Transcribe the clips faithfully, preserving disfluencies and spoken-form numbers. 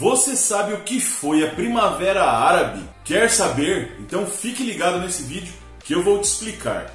Você sabe o que foi a Primavera Árabe? Quer saber? Então fique ligado nesse vídeo que eu vou te explicar.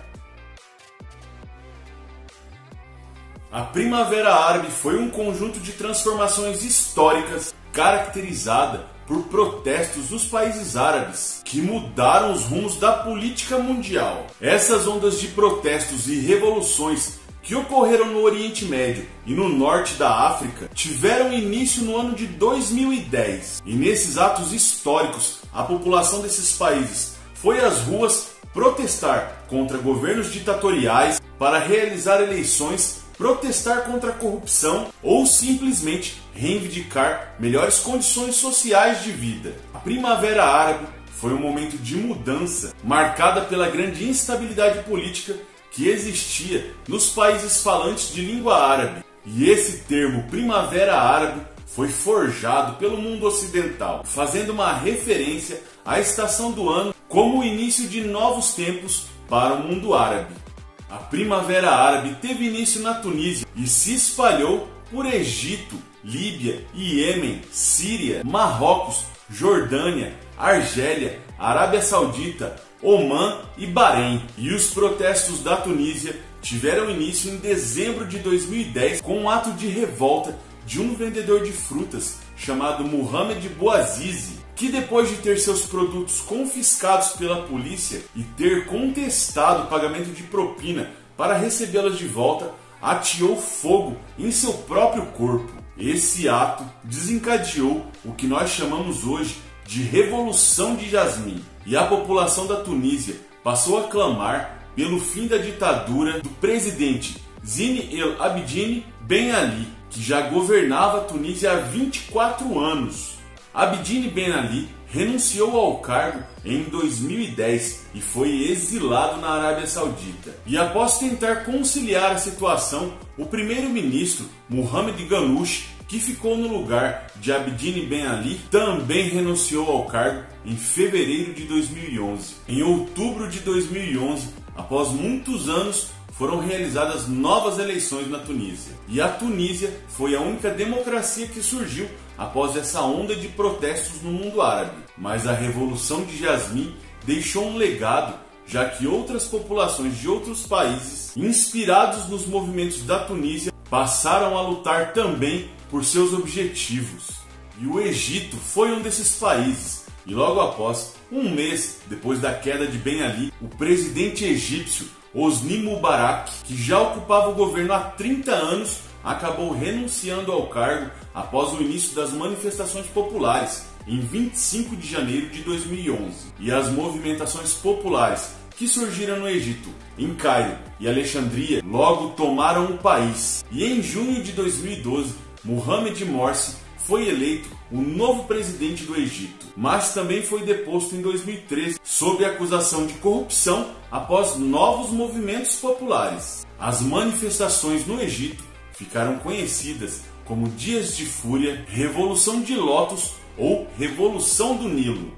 A Primavera Árabe foi um conjunto de transformações históricas caracterizada por protestos dos países árabes que mudaram os rumos da política mundial. Essas ondas de protestos e revoluções que ocorreram no Oriente Médio e no norte da África tiveram início no ano de dois mil e dez. E nesses atos históricos, a população desses países foi às ruas protestar contra governos ditatoriais, para realizar eleições, protestar contra a corrupção ou simplesmente reivindicar melhores condições sociais de vida. A Primavera Árabe foi um momento de mudança marcada pela grande instabilidade política que existia nos países falantes de língua árabe. E esse termo Primavera Árabe foi forjado pelo mundo ocidental, fazendo uma referência à estação do ano como o início de novos tempos para o mundo árabe. A Primavera Árabe teve início na Tunísia e se espalhou por Egito, Líbia, Iêmen, Síria, Marrocos, Jordânia, Argélia, Arábia Saudita, Omã e Bahrein. E os protestos da Tunísia tiveram início em dezembro de dois mil e dez com um ato de revolta de um vendedor de frutas chamado Mohamed Bouazizi, que depois de ter seus produtos confiscados pela polícia e ter contestado o pagamento de propina para recebê-las de volta, ateou fogo em seu próprio corpo. Esse ato desencadeou o que nós chamamos hoje de Revolução de Jasmim, e a população da Tunísia passou a clamar pelo fim da ditadura do presidente Zine El Abidine Ben Ali, que já governava a Tunísia há vinte e quatro anos. Abidine Ben Ali renunciou ao cargo em dois mil e dez e foi exilado na Arábia Saudita. E após tentar conciliar a situação, o primeiro-ministro Mohamed Ghannouchi, que ficou no lugar de Abidine Ben Ali, também renunciou ao cargo em fevereiro de dois mil e onze. Em outubro de dois mil e onze, após muitos anos, foram realizadas novas eleições na Tunísia. E a Tunísia foi a única democracia que surgiu após essa onda de protestos no mundo árabe. Mas a Revolução de Jasmim deixou um legado, já que outras populações de outros países, inspirados nos movimentos da Tunísia, passaram a lutar também por seus objetivos. E o Egito foi um desses países. E logo após, um mês depois da queda de Ben Ali, o presidente egípcio Hosni Mubarak, que já ocupava o governo há trinta anos, acabou renunciando ao cargo após o início das manifestações populares em vinte e cinco de janeiro de dois mil e onze. E as movimentações populares que surgiram no Egito, em Cairo e Alexandria, logo tomaram o país. E em junho de dois mil e doze, Mohamed Morsi foi eleito o novo presidente do Egito, mas também foi deposto em dois mil e treze sob acusação de corrupção após novos movimentos populares. As manifestações no Egito ficaram conhecidas como Dias de Fúria, Revolução de Lótus ou Revolução do Nilo.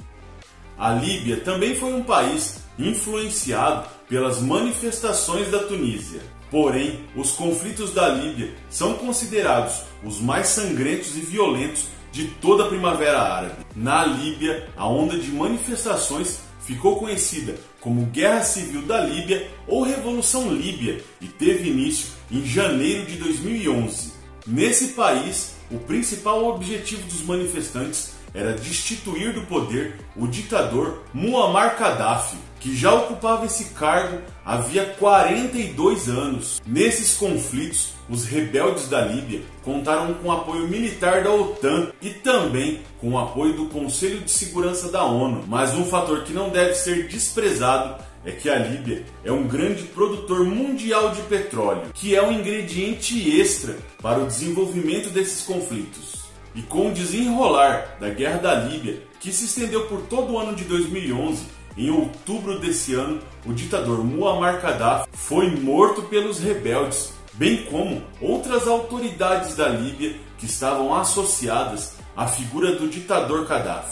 A Líbia também foi um país influenciado pelas manifestações da Tunísia. Porém, os conflitos da Líbia são considerados os mais sangrentos e violentos de toda a Primavera Árabe. Na Líbia, a onda de manifestações ficou conhecida como Guerra Civil da Líbia ou Revolução Líbia e teve início em janeiro de dois mil e onze. Nesse país, o principal objetivo dos manifestantes era destituir do poder o ditador Muammar Gaddafi, que já ocupava esse cargo havia quarenta e dois anos. Nesses conflitos, os rebeldes da Líbia contaram com o apoio militar da OTAN e também com o apoio do Conselho de Segurança da ONU. Mas um fator que não deve ser desprezado é que a Líbia é um grande produtor mundial de petróleo, que é um ingrediente extra para o desenvolvimento desses conflitos. E com o desenrolar da Guerra da Líbia, que se estendeu por todo o ano de dois mil e onze, em outubro desse ano, o ditador Muammar Gaddafi foi morto pelos rebeldes, bem como outras autoridades da Líbia que estavam associadas à figura do ditador Gaddafi.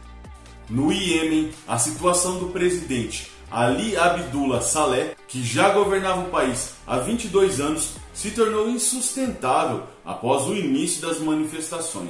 No Iêmen, a situação do presidente Ali Abdullah Saleh, que já governava o país há vinte e dois anos, se tornou insustentável após o início das manifestações.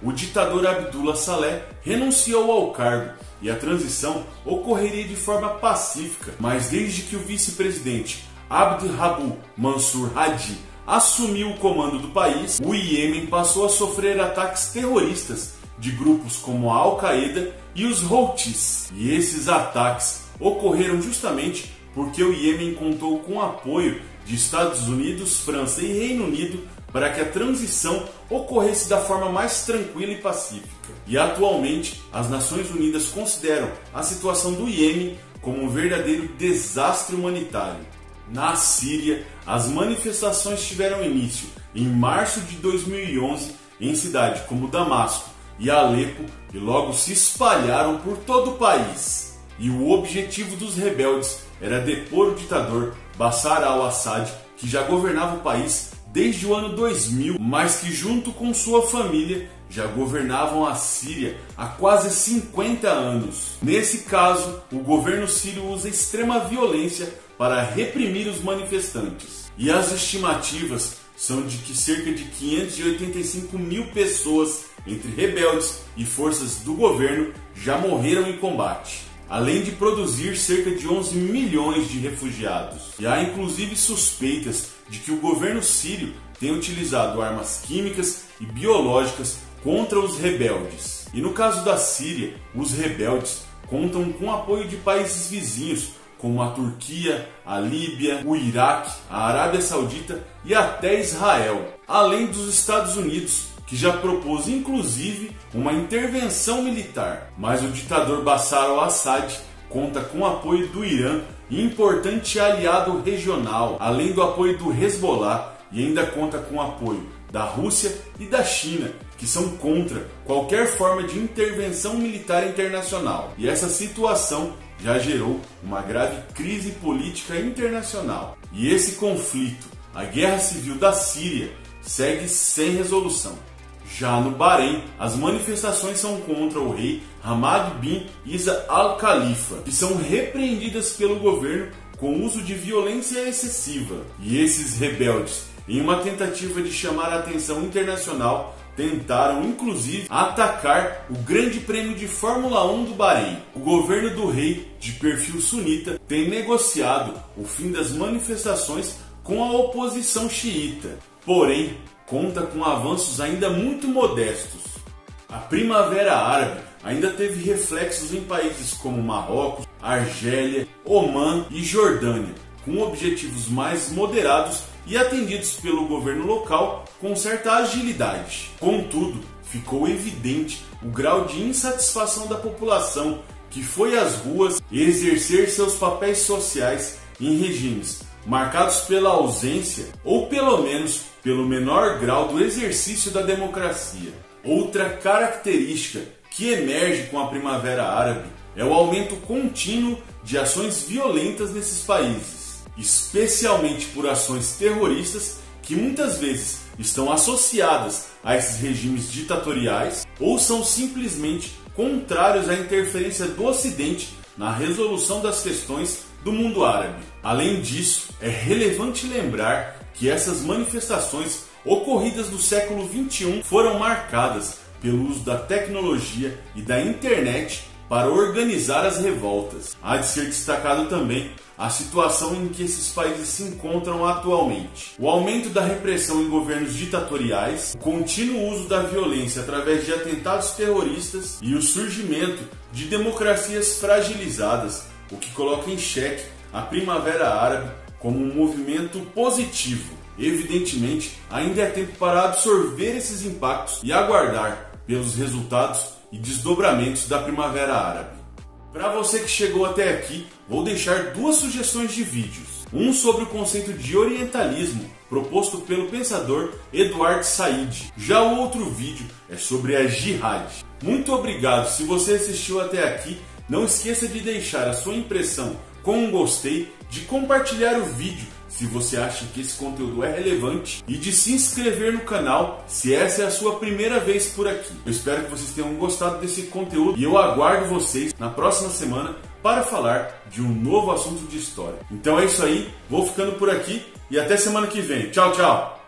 o ditador Abdullah Saleh renunciou ao cargo e a transição ocorreria de forma pacífica, mas desde que o vice-presidente Abd Rabu Mansur Hadi assumiu o comando do país, o Iêmen passou a sofrer ataques terroristas de grupos como a Al-Qaeda e os Houthis. E esses ataques ocorreram justamente porque o Iêmen contou com o apoio de Estados Unidos, França e Reino Unido para que a transição ocorresse da forma mais tranquila e pacífica. E atualmente, as Nações Unidas consideram a situação do Iêmen como um verdadeiro desastre humanitário. Na Síria, as manifestações tiveram início em março de dois mil e onze em cidades como Damasco e Alepo e logo se espalharam por todo o país. E o objetivo dos rebeldes era depor o ditador Bashar al-Assad, que já governava o país desde o ano dois mil, mas que junto com sua família já governavam a Síria há quase cinquenta anos. Nesse caso, o governo sírio usa extrema violência para reprimir os manifestantes. E as estimativas são de que cerca de quinhentas e oitenta e cinco mil pessoas, entre rebeldes e forças do governo, já morreram em combate, além de produzir cerca de onze milhões de refugiados. E há inclusive suspeitas de que o governo sírio tem utilizado armas químicas e biológicas contra os rebeldes. E no caso da Síria, os rebeldes contam com o apoio de países vizinhos, como a Turquia, a Líbia, o Iraque, a Arábia Saudita e até Israel, além dos Estados Unidos, que já propôs inclusive uma intervenção militar. Mas o ditador Bashar al-Assad conta com o apoio do Irã, importante aliado regional, além do apoio do Hezbollah, e ainda conta com o apoio da Rússia e da China, que são contra qualquer forma de intervenção militar internacional. E essa situação já gerou uma grave crise política internacional. E esse conflito, a guerra civil da Síria, segue sem resolução. Já no Bahrein, as manifestações são contra o rei Hamad bin Isa al-Khalifa, que são repreendidas pelo governo com uso de violência excessiva. E esses rebeldes, em uma tentativa de chamar a atenção internacional, tentaram inclusive atacar o Grande Prêmio de Fórmula um do Bahrein. O governo do rei, de perfil sunita, tem negociado o fim das manifestações com a oposição xiita, porém conta com avanços ainda muito modestos. A Primavera Árabe ainda teve reflexos em países como Marrocos, Argélia, Omã e Jordânia, com objetivos mais moderados e atendidos pelo governo local com certa agilidade. Contudo, ficou evidente o grau de insatisfação da população, que foi às ruas exercer seus papéis sociais em regimes marcados pela ausência ou pelo menos pelo menor grau do exercício da democracia. Outra característica que emerge com a Primavera Árabe é o aumento contínuo de ações violentas nesses países, especialmente por ações terroristas que muitas vezes estão associadas a esses regimes ditatoriais ou são simplesmente contrários à interferência do Ocidente na resolução das questões do mundo árabe. Além disso, é relevante lembrar que essas manifestações ocorridas no século vinte e um foram marcadas pelo uso da tecnologia e da internet para organizar as revoltas. Há de ser destacado também a situação em que esses países se encontram atualmente. O aumento da repressão em governos ditatoriais, o contínuo uso da violência através de atentados terroristas e o surgimento de democracias fragilizadas, o que coloca em xeque a Primavera Árabe como um movimento positivo. Evidentemente, ainda é tempo para absorver esses impactos e aguardar pelos resultados e desdobramentos da Primavera Árabe. Para você que chegou até aqui, vou deixar duas sugestões de vídeos. Um sobre o conceito de orientalismo, proposto pelo pensador Edward Said. Já o outro vídeo é sobre a Jihad. Muito obrigado se você assistiu até aqui. Não esqueça de deixar a sua impressão com um gostei, de compartilhar o vídeo se você acha que esse conteúdo é relevante e de se inscrever no canal se essa é a sua primeira vez por aqui. Eu espero que vocês tenham gostado desse conteúdo e eu aguardo vocês na próxima semana para falar de um novo assunto de história. Então é isso aí, vou ficando por aqui e até semana que vem. Tchau, tchau!